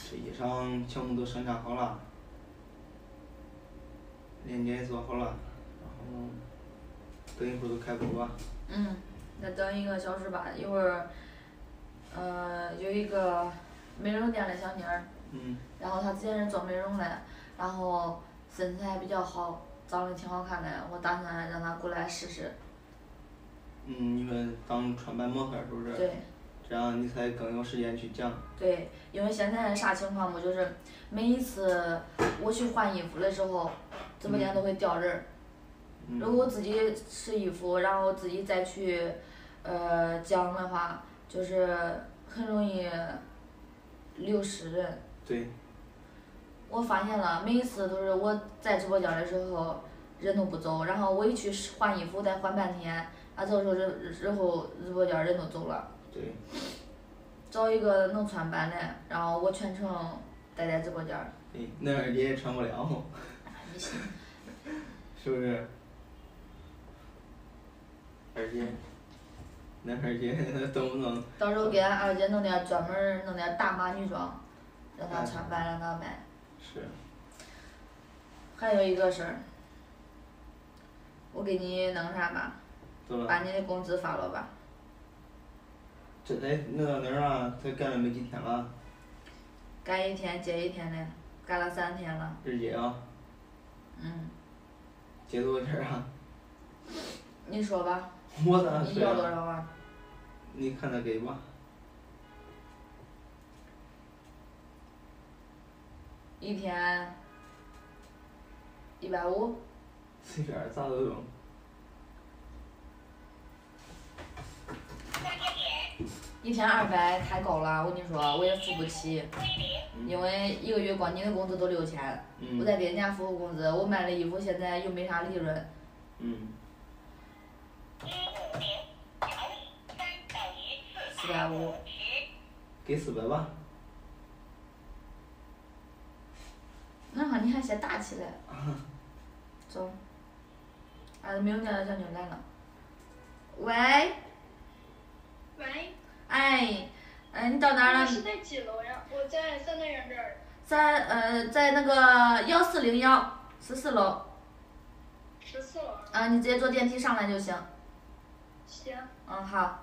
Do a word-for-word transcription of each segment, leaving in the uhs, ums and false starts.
实际上项目都生产好了，链接也做好了，然后等一会儿就开播吧。 嗯，再等一个小时吧，一会儿，呃，有一个美容店的小妮儿， 嗯。 然后她之前是做美容的，然后身材比较好，长得挺好看的，我打算让她过来试试。 嗯，你们当穿班模特是不是？ 对。 这样你才更有时间去讲。 对，因为现在啥情况不就是每一次我去换衣服的时候，直播间都会掉人儿。 嗯、 如果我自己试衣服，然后自己再去呃讲的话，就是很容易流失人。 对。 我发现了，每一次都是我在直播间的时候人都不走，然后我一去换衣服再换半天，啊这时候人之后直播间人都走了。 对。 找一个能穿班的，然后我全程待在直播间儿。 对，那二姐也穿不了。 你信？ 是不是？二姐，那二姐懂不懂？ 到时候给俺二姐弄点专门儿弄点大码女装，让她穿班让她卖。 是。 还有一个事儿，我给你弄啥吧？把你的工资发了吧。 这才弄到哪儿啊？才干了没几天了。 干一天接一天的，干了三天了。 日结啊？ 嗯。 结多少钱啊？ 你说吧。 我咋你要多少啊？ 你看着给吧。 一天一百五。 随便咋都中。 一天二百太高了，我跟你说，我也付不起，因为一个月光你的工资都六千， 嗯、 我再给人家付工资，我卖的衣服现在又没啥利润。 嗯。 四百五。 给四百吧。 那好，你还先打起来。走。俺美容店的小妞来了。喂。 喂。 哎，嗯，你到哪了？ 你是在几楼呀？我在三太原这儿。 在呃，在那个幺四零幺十四楼。 十四楼。 啊，你直接坐电梯上来就行。 行。 嗯，好。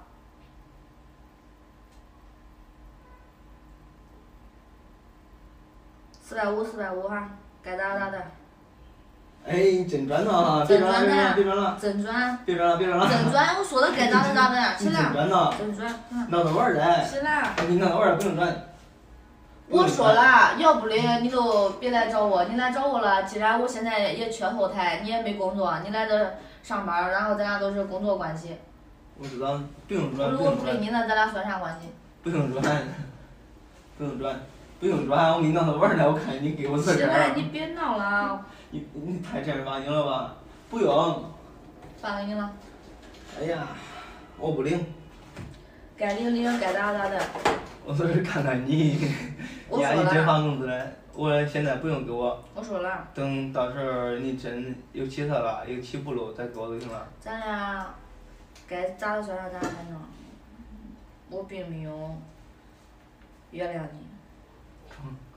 四百五，四百五哈，该咋咋的。 哎，真赚呐！ 真赚的，别赚了， 真赚。 别赚了，别赚了。 真赚，我说的该咋的咋的，起来。 真赚呐！ 真赚。 闹着玩的。 起来。 你闹着玩不能赚。 我说了，要不的你就别来找我，你来找我了，既然我现在也缺后台，你也没工作，你来这上班，然后咱俩都是工作关系。 我知道，不用赚。 如果不给你，那咱俩算啥关系？ 不用赚，不用赚，不用赚，我给你闹着玩呢，我看你给我自个儿。 起来，你别闹了。 你你太正儿八经了吧？不用。 发给你了。 哎呀，我不领。 该领领，该咋咋的。 我说是看看你，你呀，你真发工资了，我现在不用给我。 我说了。 等到时候你真有起色了，有起步了，再给我就行了。 咱俩该咋的算啥，咱俩反正我并没有原谅你。 成。